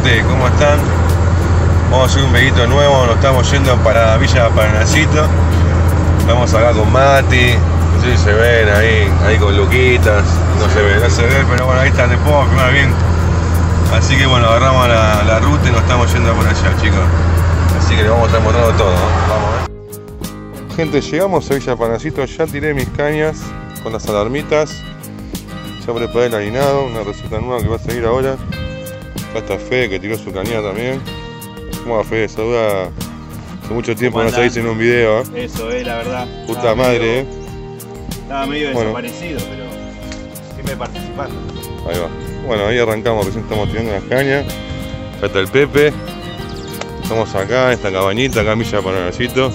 gente, ¿cómo están? Vamos a hacer un videito nuevo, nos estamos yendo para Villa Paranacito. Estamos acá con Mati, no sé si se ven ahí con Luquitas, no se ve, pero bueno, ahí están, les puedo filmar bien. Así que bueno, agarramos la ruta y nos estamos yendo por allá, chicos. Así que les vamos a estar mostrando todo, ¿no? Vamos a ver. Gente, llegamos a Villa Paranacito, ya tiré mis cañas con las alarmitas. Ya preparé el harinado, una receta nueva que va a seguir ahora. Acá está Fede que tiró su cañada también. ¿Cómo va, Fede? Saluda. Hace mucho tiempo no salís en un video, ¿eh? Eso es, la verdad. Puta madre, Estaba medio desaparecido, pero siempre participando. Ahí va. Bueno, ahí arrancamos, recién estamos tirando las cañas. Acá está el Pepe. Estamos acá, en esta cabañita, acá en Villa Paranacito.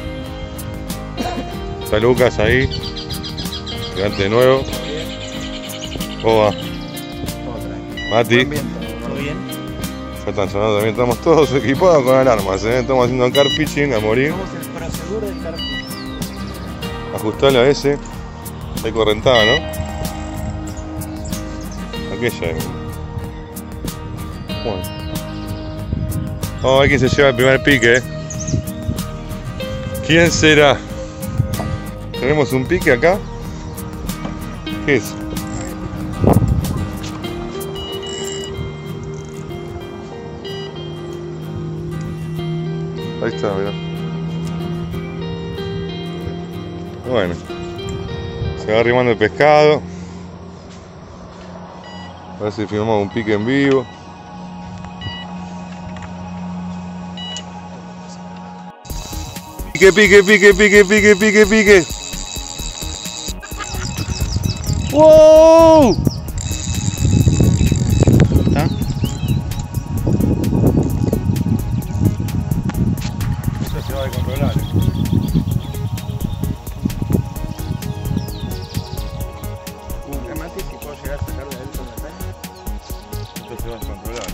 Está Lucas ahí. Gigante nuevo. ¿Cómo va? Mati. ¿Todo bien? Ya están sonando también, estamos todos equipados con alarmas, ¿eh? Estamos haciendo car pitching a morir. Somos el proceduro del car pitching. Ajustale a ese. Hay correntada, ¿no? Aquella. Bueno. Vamos a ver quién se lleva el primer pique, ¿eh? ¿Quién será? Tenemos un pique acá. ¿Qué es? Ahí está, mirá. Bueno, se va arrimando el pescado. A ver si filmamos un pique en vivo. Pique, pique, pique, pique, pique, pique, pique. ¡Wow! ¿Está? Eso se va a controlar. Mati, si puedo llegar a sacarle a él con la caña. Esto se va a descontrolar.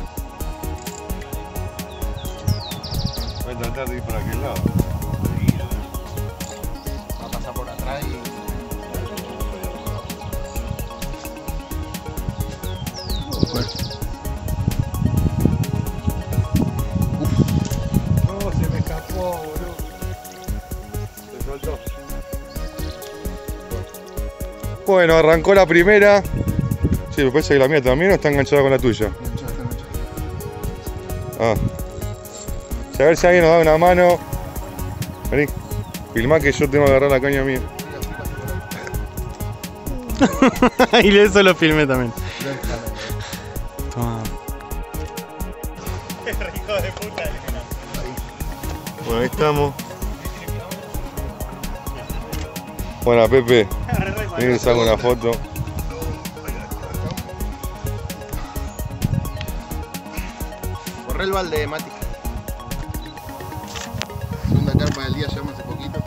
Voy a tratar de ir por aquel lado. Va a pasar por atrás y... No, se me escapó, boludo. Se soltó. Bueno, arrancó la primera. Sí, me parece que la mía también, o está enganchada con la tuya. Ah. A ver si alguien nos da una mano. Vení, filmá que yo tengo que agarrar la caña mía. Y eso lo filmé también. Toma. Hijo de puta. Bueno, ahí estamos. Bueno, Pepe, vení que saco una foto. Corre el balde, Mati. Segunda carpa del día, llevamos hace poquito.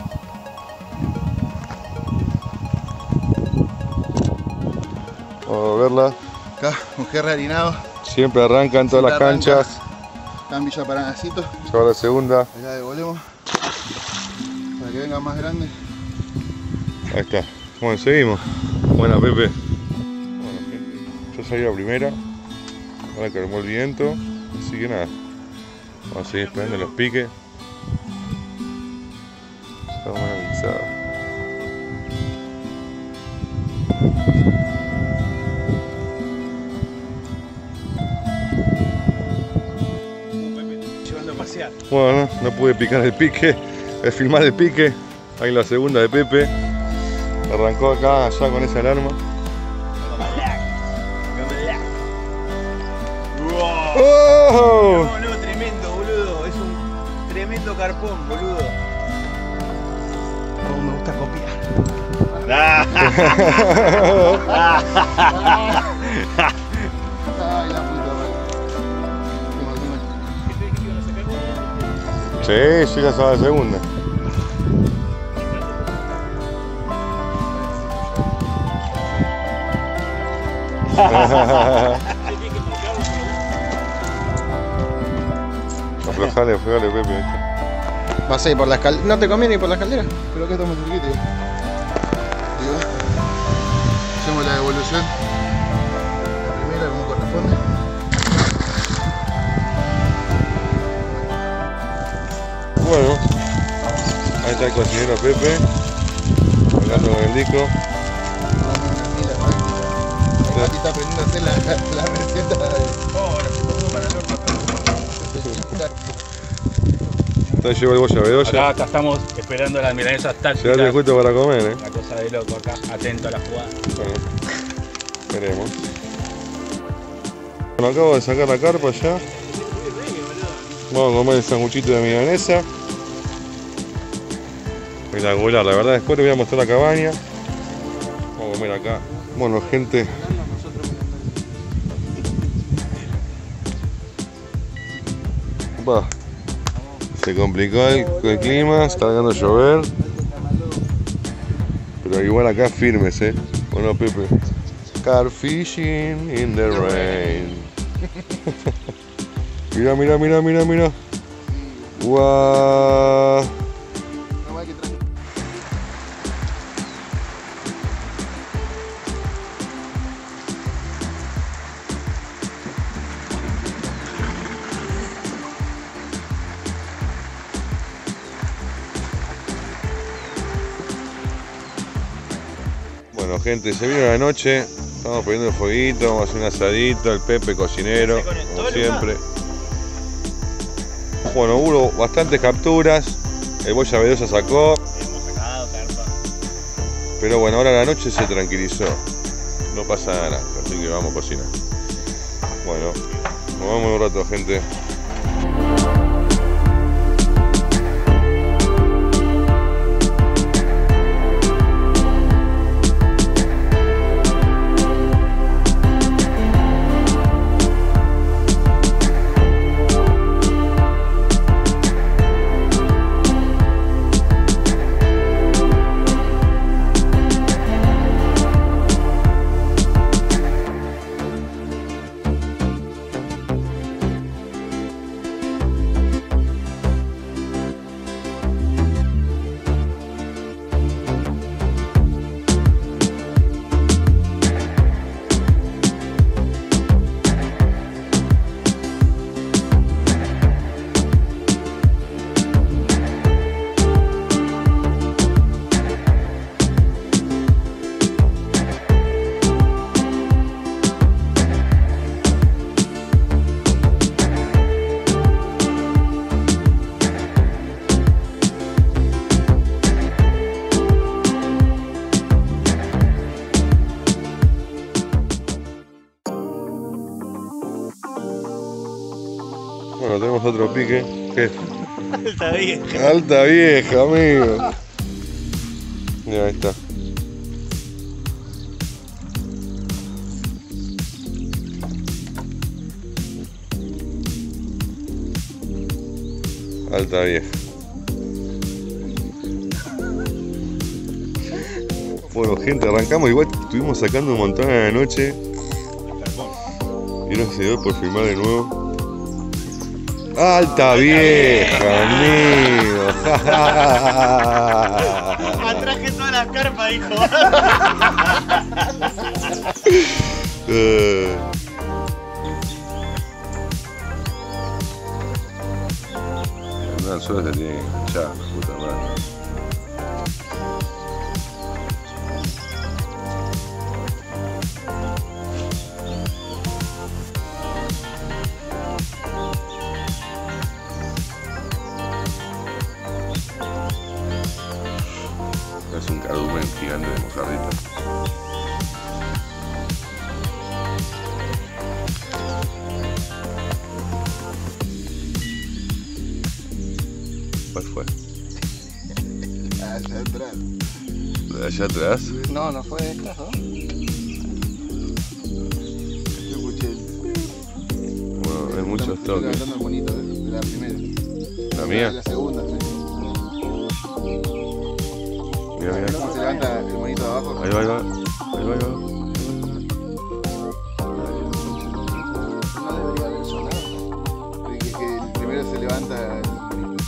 Vamos a verla. Acá, un jerre harinado. Siempre arranca en todas las canchas. Acá en Villa Paranacito. Lleva la segunda. Acá devolvemos. Para que venga más grande. Ahí está. Bueno, seguimos. Buena, Pepe. Bueno, gente, yo salí la primera. Ahora que armó el viento. Así que nada. Vamos a seguir esperando los piques. Estamos analizados. Llevando a pasear. Bueno, no pude picar el pique, filmar el pique. Ahí la segunda de Pepe. Arrancó acá, allá con esa alarma. ¡Oh! No, tremendo, boludo. Es un tremendo carpón, boludo. Como me gusta copiar. Ah. Ay, la puta madre. Sí, sí, ya estaba la segunda. Aflojale, Pepe. Vas a ir por la escalera. ¿No te conviene ir por la escalera? Pero acá estamos cerquita. Hacemos la devolución. La primera como corresponde. Ahí está el cocinero Pepe, hablando con el disco. Aquí está aprendiendo a hacer la receta de... Entonces llegó el Boya Bedoya. Acá estamos esperando las milanesas tácticas. Llegate justo para comer, La cosa de loco acá, atento a la jugada. Bueno, veremos. Bueno, acabo de sacar la carpa ya. Vamos a comer el sanguchito de milanesa. Espectacular, la verdad. Después les voy a mostrar la cabaña. Vamos a comer acá. Bueno, gente. Opa. Se complicó el clima, está dejando llover. Pero igual acá firmes, Bueno, Pepe. Car fishing in the rain. Mira, mira, mira, mira, mira. Guau. Bueno, gente, se vino la noche, estamos poniendo el fueguito, vamos a hacer un asadito, el Pepe cocinero, como siempre. Bueno, hubo bastantes capturas, el Boya Bedoya sacó. Hemos sacado carpa. Pero bueno, ahora la noche se tranquilizó, no pasa nada, así que vamos a cocinar. Bueno, nos vemos un rato, gente. Bueno, tenemos otro pique. ¿Qué? Alta vieja. Alta vieja, amigo. Mira, ahí está. Alta vieja. Bueno, gente, arrancamos. Igual estuvimos sacando un montón a la noche. Y no se dio por filmar de nuevo. Alta vieja, amigo. Atraje toda la carpa, hijo. No, el suelo se tiene que ya, puta madre. Es un cardumen gigante de mojarrita. ¿Cuál fue? Allá atrás. ¿De allá atrás? No, no fue detrás, ¿no? Yo escuché Bueno, es muchos Estoy toques. levantando el monito de la primera. ¿La mía? La segunda, sí. Mira, mira. ¿Cómo se levanta el monito de abajo? Ahí va, ahí va. Ahí va, ahí va. No debería haber sonado. Que primero se levanta el monito.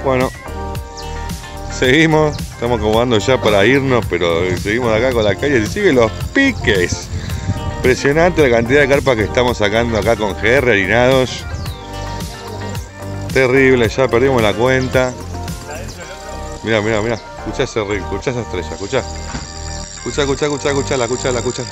Bueno, seguimos, estamos acomodando ya para irnos, pero seguimos acá con la calle y siguen los piques. Impresionante la cantidad de carpas que estamos sacando acá con GR harinados. Terrible, ya perdimos la cuenta. Mirá, mirá, mirá. Escuchá ese río, escuchá esa estrella, escuchá. Escuchá.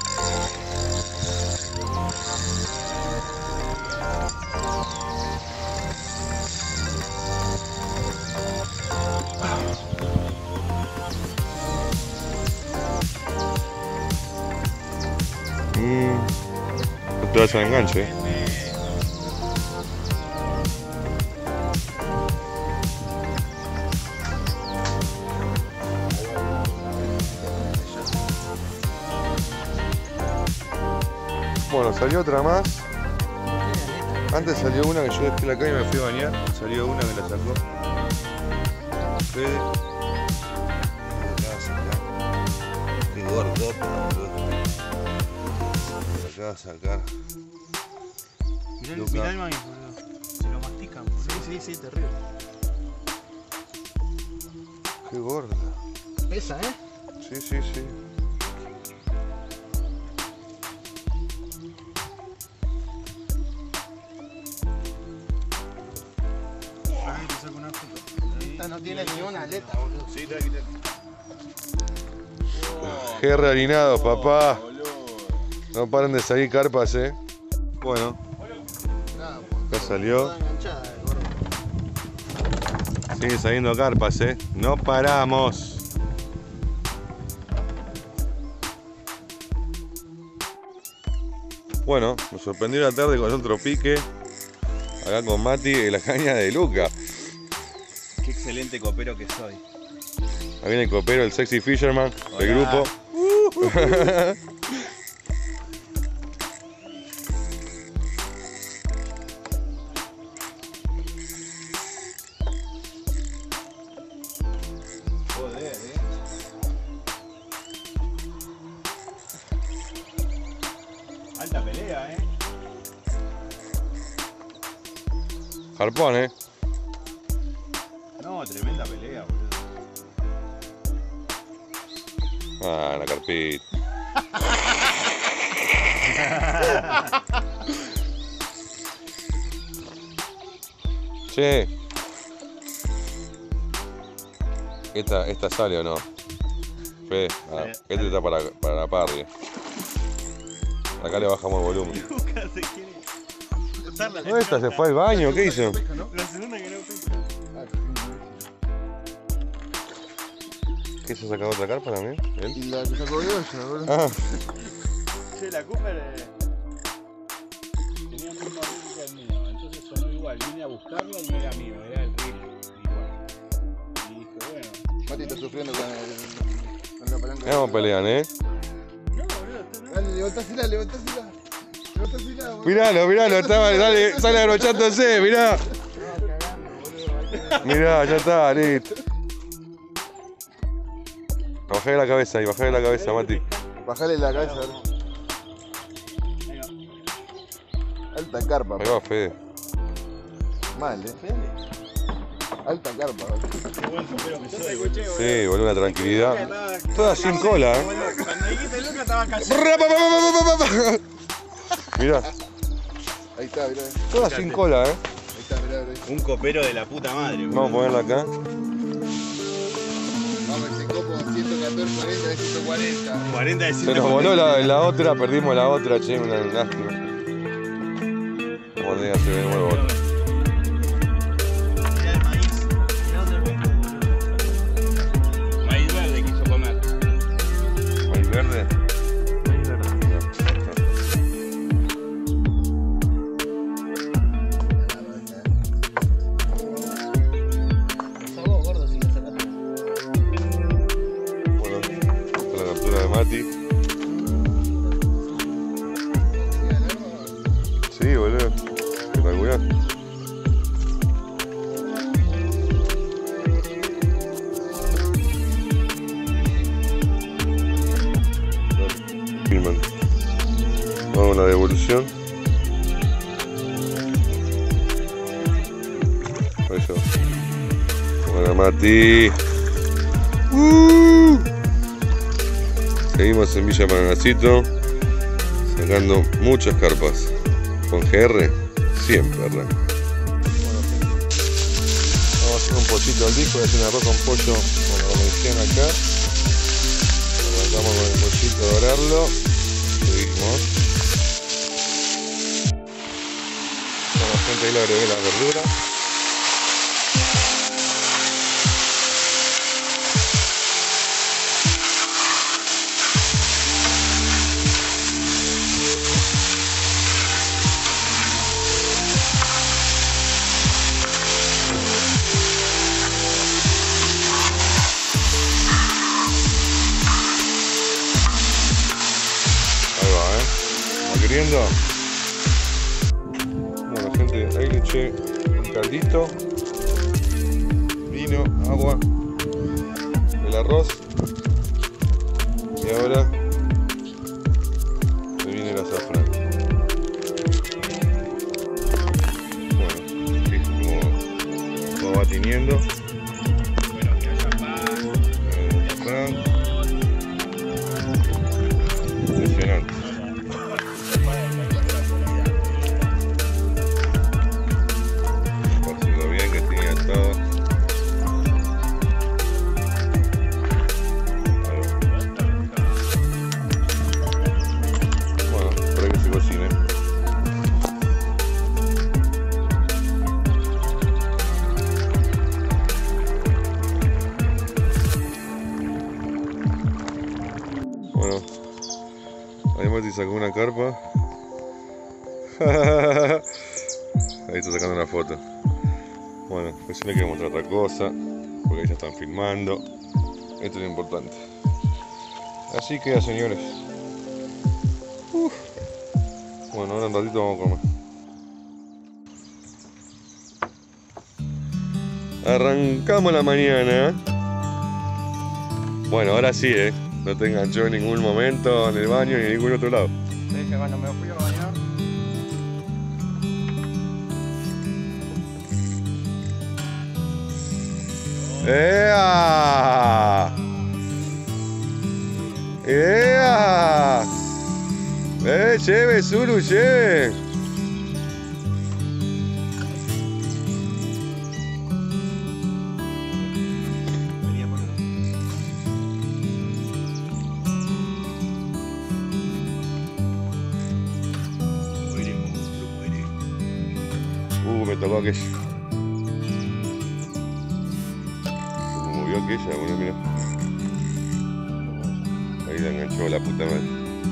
No te vayas al enganche. Bueno, salió otra más. Antes salió una que yo dejé la calle y me fui a bañar. Salió una que la sacó Fede. Qué gordota, boludo. La acaba de sacar. Mirá el maíz, boludo. Se lo mastican, boludo. Sí, terrible. Qué gorda. Pesa, ¿eh? Sí. Ahí te saco una foto. Esta no tiene ni una aleta, boludo. Sí, tranqui. GR harinados, papá. No paran de salir carpas, Bueno, acá salió. Toda enganchada, gordo. Siguen saliendo carpas, No paramos. Bueno, nos sorprendió la tarde con otro pique. Acá con Mati en la caña de Luca. Qué excelente copero que soy. Ahí viene el copero, el sexy fisherman del Hola. grupo. Joder, Alta pelea, Harpón, No, tremenda pelea, boludo. Ah, la carpita. Che. ¿Esta sale o no? Fede, este está para la party. Acá le bajamos el volumen. Lucas se quiere usar la ¿No esta se fue al baño? ¿Qué hizo? La segunda que no pesca. ¿Qué se ha sacado otra carpa también? ¿Él? Y la que sacó yo, boludo. Ah, Che, la Cooper tenía un mismo ritmo que el mío, entonces sonó igual. Vine a buscarla y no era mío, era el ritmo. Igual. Y dije, bueno. Mati está sufriendo con la palanca. no pelean, No, boludo, Dale, levantásela. Miralo, sale abrochándose, mirá. Mirá, ya está, listo. Bajale la cabeza ahí, bajale la cabeza, Mati. Bajale la cabeza, bro. Alta carpa, Ahí va, Fede. mal, Alta carpa, bro. Qué buen copero que soy, boludo. Sí, boludo, una tranquilidad. Toda sin cola, Cuando dijiste Lucas estaba callado. Mirá, Ahí está, mirá. toda sin cola, Ahí está, mirá, bro. Un copero de la puta madre, Vamos a ponerla acá. Vamos, ese copo 114, 40 de 140. 40 de Se nos voló la otra, perdimos la otra, che, una lástima. Como diga, se ve de nuevo otra. Mirá el maíz. Mirá dónde vengo, maíz verde quiso comer. ¿Maíz verde? Maíz verde. Bueno, esta es la captura de Mati. Sí, boludo. Espectacular. Filman. Vamos a la devolución. Ahí se va. Buena Mati. Seguimos en Villa Paranacito, sacando muchas carpas. Con GR siempre arranca. Vamos a hacer un pollito al disco, voy a hacer un arroz con pollo con la conexión acá. Arrancamos con el pollito a dorarlo. Seguimos. Bueno, gente, ahí le agregué la verdura. Bueno, gente, ahí le eché un caldito, vino, agua, el arroz y ahora se viene el azafrán. Bueno, así como va tiniendo. El azafrán. Impresionante. Bueno, ahí Mati sacó una carpa. Ahí está sacando una foto. Bueno, pues yo le quiero mostrar otra cosa, porque ahí ya están filmando. Esto es lo importante. Así queda, señores. Bueno, ahora un ratito vamos a comer. Arrancamos la mañana. Bueno, ahora sí, no te enganchó en ningún momento en el baño ni en ningún otro lado. Le dije cuando me fui a bañar. ¡Ea! ¡Ea! ¡Lleve, Zulu, lleve! Me tocó aquello. Se movió aquella, bueno, mira. Ahí la enganchó la puta madre.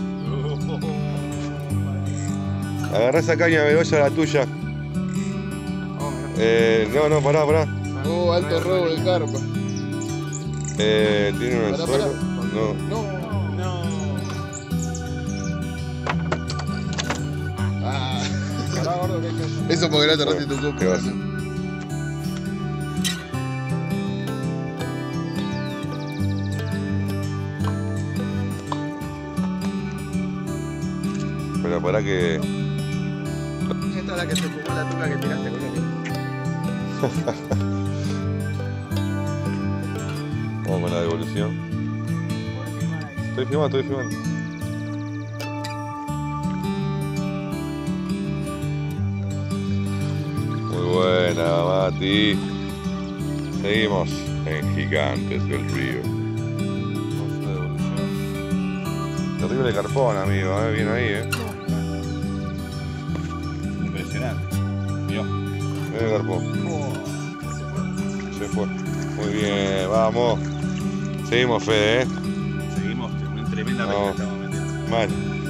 Agarrá esa caña, Begoya, la tuya. No, pará. Oh, alto robo de carpa. Tiene un anzuelo. No. Ah. Eso porque no te rompí tu copa. ¿Qué vas a hacer? Pero para que... Esta es la que se fumó la tuca que tiraste con él. Vamos con la devolución. Estoy filmando. Muy buena, Mati. Seguimos en Gigantes del Río. Vamos a la devolución. Terrible carpón, amigo, bien ahí, Impresionante. Mirá. Mira el carpón. Se fue. Muy bien, vamos. Seguimos, Fede, Seguimos, una tremenda pesca estamos metiendo. Mal.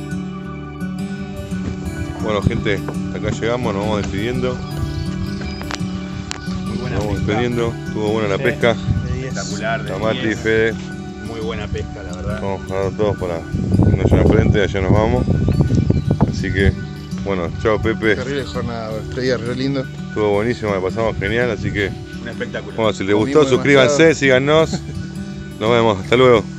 Bueno, gente, acá llegamos, nos vamos despidiendo. Muy buena Nos vamos pesca. despidiendo. Estuvo buena la pesca. Espectacular. de Mati, 10. Fede. Muy buena pesca, la verdad. Vamos a dar todos para irnos allá enfrente, allá nos vamos. Así que, bueno, chao Pepe. Terrible jornada, estoy re lindo. Estuvo buenísimo, la pasamos genial, así que, Un espectáculo. bueno, si les Comimos gustó, suscríbanse, demasiado. síganos. Nos vemos, hasta luego.